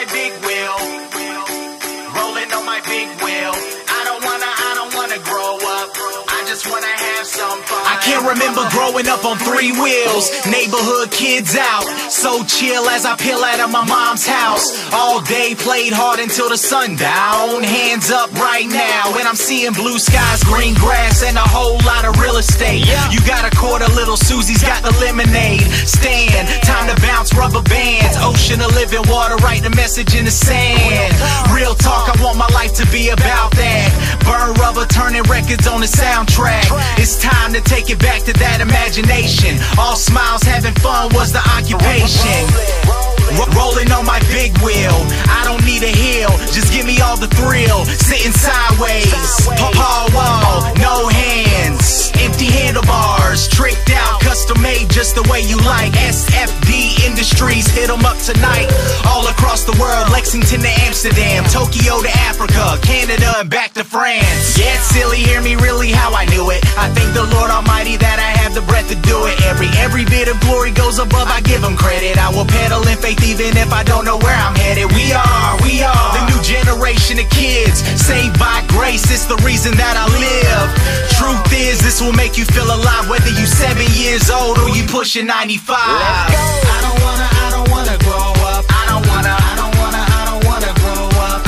my big wheel, rolling on my big wheel. I don't wanna grow up, I just wanna have some fun. I can't remember growing up on three wheels, neighborhood kids out, so chill as I peel out of my mom's house. All day played hard until the sun down. Hands up right now, and I'm seeing blue skies, green grass, and a whole lot of real estate. You got a quarter, little Susie's got the lemonade stand. Time to bounce rubber bands, ocean of living water, write the message in the sand. Real talk, I want my life to be about that. Burn rubber, turning records on the soundtrack. It's time to take it back to that imagination. All smiles, having fun was the occupation. Rolling on my big wheel, I don't need a hill, just give me all the thrill. Sitting sideways, paw wall, no hands, empty handlebars, tricked out, custom made just the way you like. SFD Industries, hit them up tonight. All across the world, Lexington to Amsterdam, Tokyo to Africa, Canada and back to France. Yeah, it's silly, hear me really how I knew it. I thank the Lord Almighty that I have the breath to do it. Every bit of glory goes above, I give him credit. I will pedal in faith even if I don't know where I'm headed. We are the new generation of kids, saved by grace, it's the reason that I live. Truth is, this will make you feel alive, whether you 7 years old or you pushing 95. I don't wanna grow up. I don't wanna grow up. I don't wanna grow up.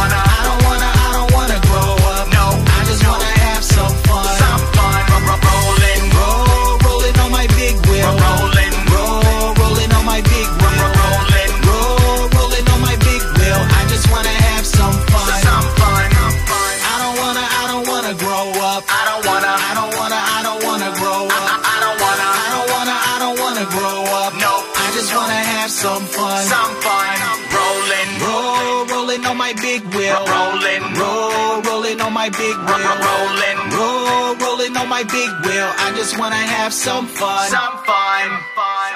No, I just wanna have some fun. Rolling on my big wheel. Rolling on my big wheel. Rolling on my big wheel. I just wanna have some fun. I don't wanna grow up. I don't wanna grow up. I don't wanna grow up. No, I just wanna have some fun. Rolling on my big wheel. Rolling on my big wheel. Rolling on my big wheel. I just wanna have some fun.